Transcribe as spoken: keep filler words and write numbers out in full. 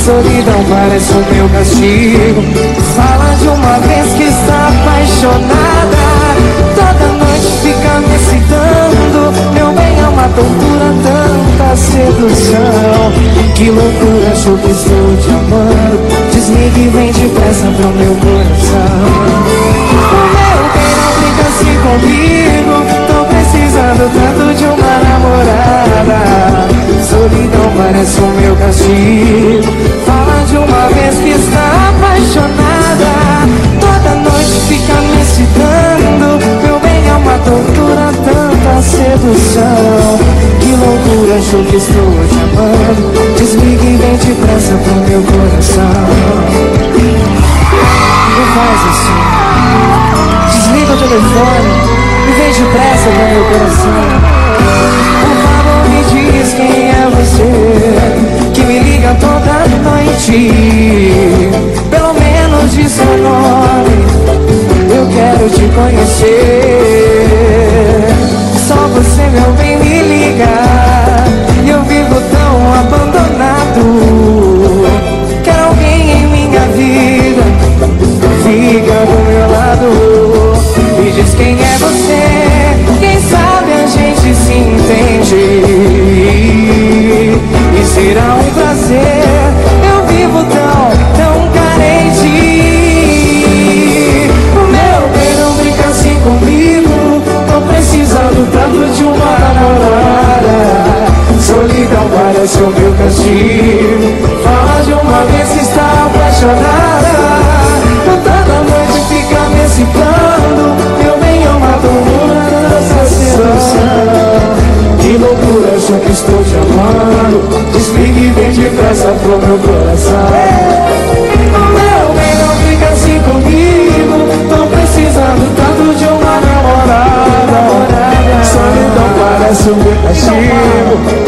Solidão parece o meu castigo. Fala de uma vez que está apaixonada. Toda noite fica me excitando. Meu bem, é uma tortura, tanta sedução. Que loucura, acho que estou te amando. Desliga e vem depressa pro meu coração. O meu bem, não brinca assim comigo. Tô precisando tanto de uma namorada. Solidão parece o meu castigo. Fala de uma vez que está apaixonada. Toda noite fica me excitando. Meu bem, é uma tortura, tanta sedução. Que loucura, acho que estou te amando. Desliga e vem depressa pro meu coração. Não faz assim. Desliga o telefone e vem depressa pro meu coração. Por favor, me diz quem é você, que me liga toda noite. Pelo menos diz seu nome, eu quero te conhecer. Só você, meu bem, me liga. E eu vivo tão abandonado. Quero alguém em minha vida. Fica do meu lado. Me diz quem é você. Quem sabe a gente se entende. E será um prazer. Eu vivo tão, tão carente. O meu bem, não brinca assim comigo. Tô precisando tanto de uma namorada. Solidão parece o meu castigo. Fala de uma vez que está apaixonada. Toda noite fica me excitando. Meu bem, é uma tortura, essa sedução. Que loucura, acho que estou te amando. Desligue e vem depressa pro meu coração. O meu bem, não fica assim comigo. Tô precisando tanto de uma namorada. Solidão parece o meu castigo.